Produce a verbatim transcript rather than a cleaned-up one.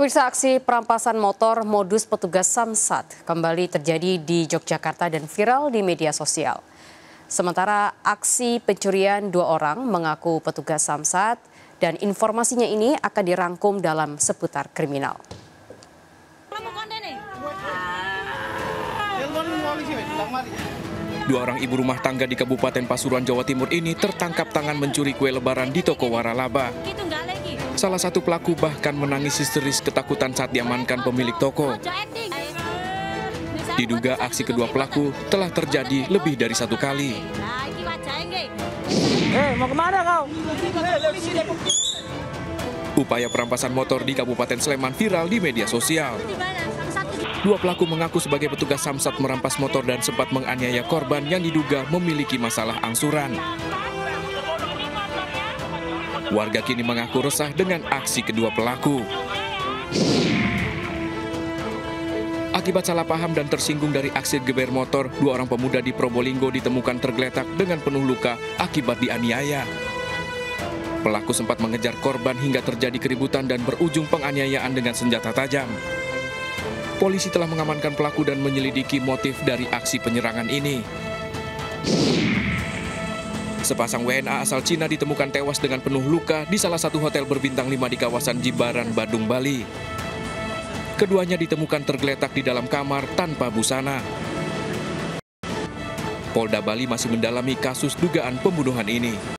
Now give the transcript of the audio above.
Pemirsa, aksi perampasan motor modus petugas Samsat kembali terjadi di Yogyakarta dan viral di media sosial. Sementara aksi pencurian dua orang mengaku petugas Samsat dan informasinya ini akan dirangkum dalam seputar kriminal. Dua orang ibu rumah tangga di Kabupaten Pasuruan, Jawa Timur ini tertangkap tangan mencuri kue lebaran di toko waralaba. Salah satu pelaku bahkan menangis histeris ketakutan saat diamankan pemilik toko. Diduga aksi kedua pelaku telah terjadi lebih dari satu kali. Eh, mau kemana kau? Upaya perampasan motor di Kabupaten Sleman viral di media sosial. Dua pelaku mengaku sebagai petugas Samsat merampas motor dan sempat menganiaya korban yang diduga memiliki masalah angsuran. Warga kini mengaku resah dengan aksi kedua pelaku. Akibat salah paham dan tersinggung dari aksi geber motor, dua orang pemuda di Probolinggo ditemukan tergeletak dengan penuh luka akibat dianiaya. Pelaku sempat mengejar korban hingga terjadi keributan dan berujung penganiayaan dengan senjata tajam. Polisi telah mengamankan pelaku dan menyelidiki motif dari aksi penyerangan ini. Sepasang W N A asal Cina ditemukan tewas dengan penuh luka di salah satu hotel berbintang lima di kawasan Jimbaran, Badung, Bali. Keduanya ditemukan tergeletak di dalam kamar tanpa busana. Polda Bali masih mendalami kasus dugaan pembunuhan ini.